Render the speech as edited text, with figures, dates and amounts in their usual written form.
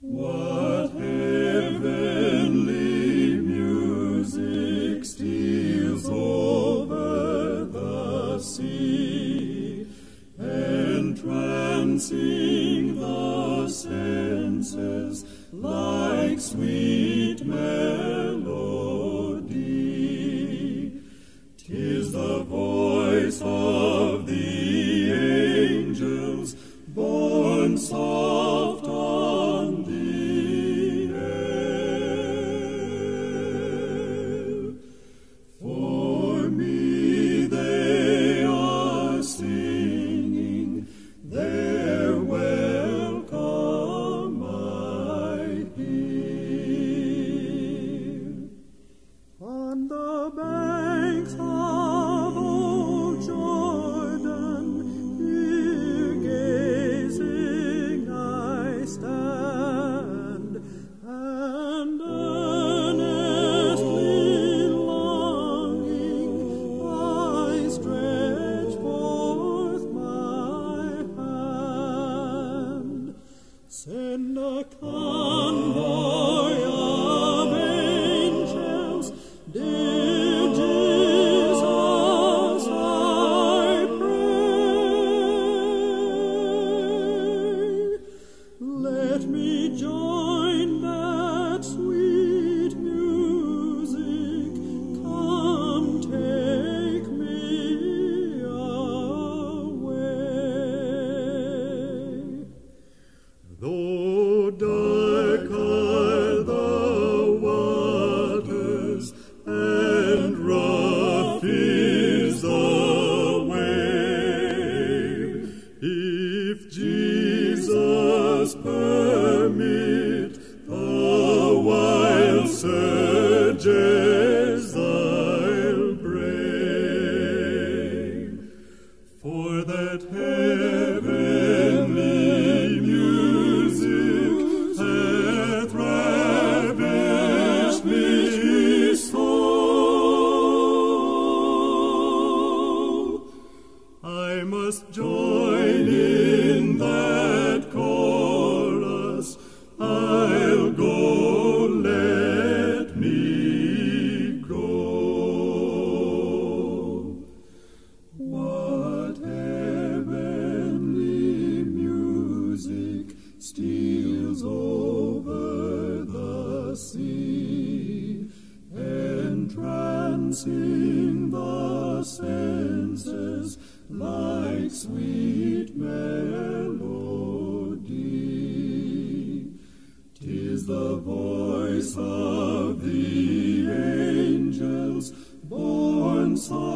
What heavenly music steals over the sea, entrancing the senses like sweet melody. 'Tis the voice of the angels borne soft on the air. For me they are singing, their welcome I hear. On the banks of old Jordan, here gazing I stand, and earnestly longing I stretch forth my hand. Send a convoy of angels, dear Jesus, I pray. Let me join that sweet music. Come, take me away. Though dark are the waters and rough is the way, if Jesus permit the wild surges I'll brave, for that heavenly music hath ravished me so. I must join in that chorus. I'll go, let me go. What heavenly music steals over the sea, entrancing the senses like sweet melody. 'Tis the voice of the angels borne soft